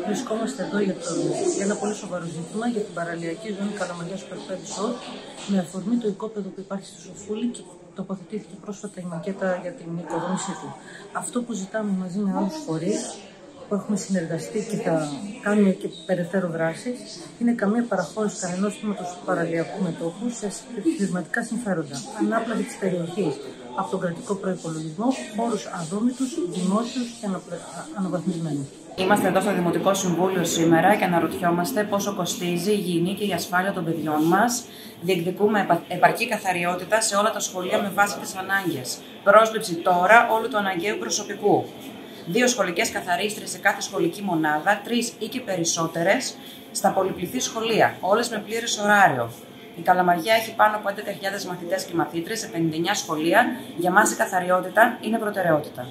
Βρισκόμαστε εδώ για ένα πολύ σοβαρό ζήτημα για την παραλιακή ζώνη Καλαμαριάς Super Resort, με αφορμή το οικόπεδο που υπάρχει στη Σοφούλη και τοποθετήθηκε πρόσφατα η μακέτα για την οικοδόμησή του. Αυτό που ζητάμε μαζί με άλλους φορείς που έχουμε συνεργαστεί και θα κάνουμε και περαιτέρω δράσεις είναι καμία παραχώρηση κανενός τμήματος του παραλιακού μετώχου σε επιχειρηματικά συμφέροντα, ανάπλαση της περιοχής από τον κρατικό προϋπολογισμό, χώρους αδόμητους, δημόσιους και αναβαθμισμένους. Είμαστε εδώ στο Δημοτικό Συμβούλιο σήμερα και αναρωτιόμαστε πόσο κοστίζει η υγιεινή και η ασφάλεια των παιδιών μας. Διεκδικούμε επαρκή καθαριότητα σε όλα τα σχολεία με βάση τις ανάγκες. Πρόσληψη τώρα όλου του αναγκαίου προσωπικού. 2 σχολικές καθαρίστρες σε κάθε σχολική μονάδα, 3 ή και περισσότερες στα πολυπληθή σχολεία, όλες με πλήρες ωράριο. Η Καλαμαριά έχει πάνω από 11.000 μαθητές και μαθήτρες σε 59 σχολεία. Για μας η καθαριότητα είναι προτεραιότητα.